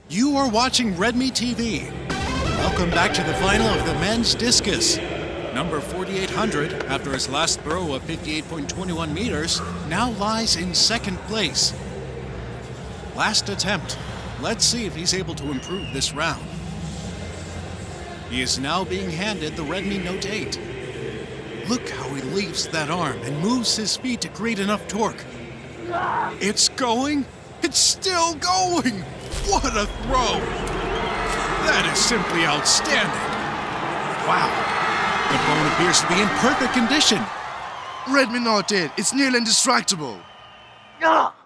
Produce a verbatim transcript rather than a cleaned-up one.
You are watching Redmi T V. Welcome back to the final of the men's discus. Number forty-eight hundred, after his last throw of fifty-eight point two one meters, now lies in second place. Last attempt. Let's see if he's able to improve this round. He is now being handed the Redmi Note eight. Look how he leaves that arm and moves his feet to create enough torque. It's going. It's still going. What a throw. That is simply outstanding. Wow. The bone appears to be in perfect condition. Redmi Note eight, it's nearly indestructible. Ah!